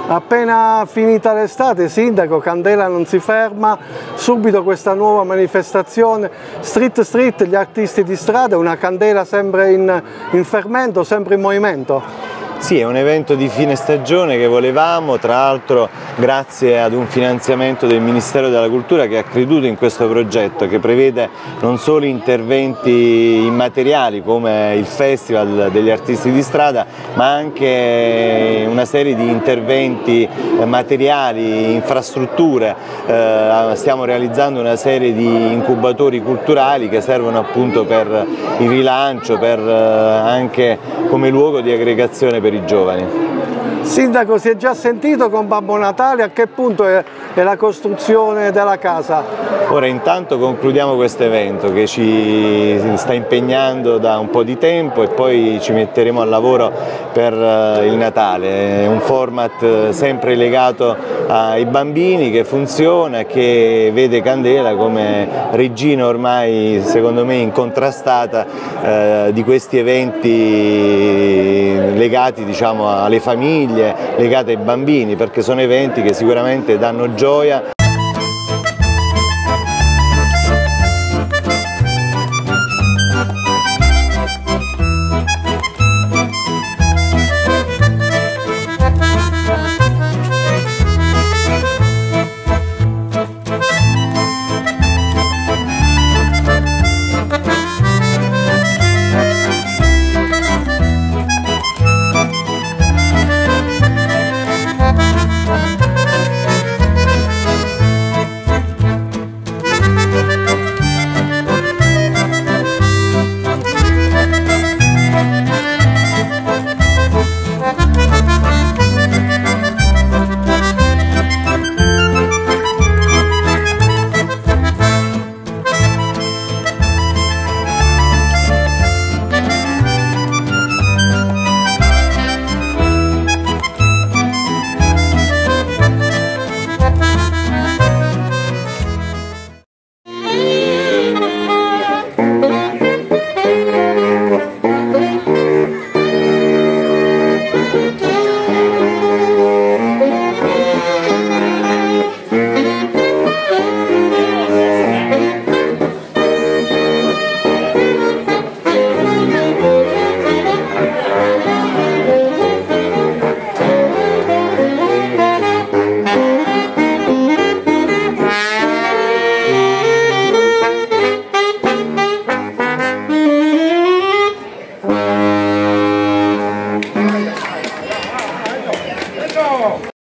Appena finita l'estate, Sindaco, Candela non si ferma, subito questa nuova manifestazione, Street Street, gli artisti di strada, una candela sempre in fermento, sempre in movimento. Sì, è un evento di fine stagione che volevamo, tra l'altro grazie ad un finanziamento del Ministero della Cultura che ha creduto in questo progetto, che prevede non solo interventi immateriali come il Festival degli Artisti di Strada, ma anche una serie di interventi materiali, infrastrutture. Stiamo realizzando una serie di incubatori culturali che servono appunto per il rilancio, anche come luogo di aggregazione per i giovani. Sindaco, si è già sentito con Babbo Natale? A che punto è la costruzione della casa? Ora intanto concludiamo questo evento che ci sta impegnando da un po' di tempo e poi ci metteremo al lavoro per il Natale. È un format sempre legato ai bambini che funziona, che vede Candela come regina ormai secondo me incontrastata di questi eventi legati, diciamo, alle famiglie, legati ai bambini, perché sono eventi che sicuramente danno gioia.